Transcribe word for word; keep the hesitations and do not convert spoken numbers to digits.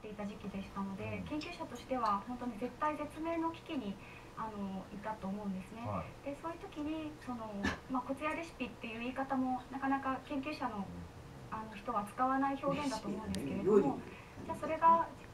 っていた時期でしたので、研究者としては本当に絶対絶命の危機にあのいたと思うんですね。はい、でそういう時にその、まあ、コツやレシピっていう言い方もなかなか研究者のあの人は使わない表現だと思うんですけれども、じゃあそれが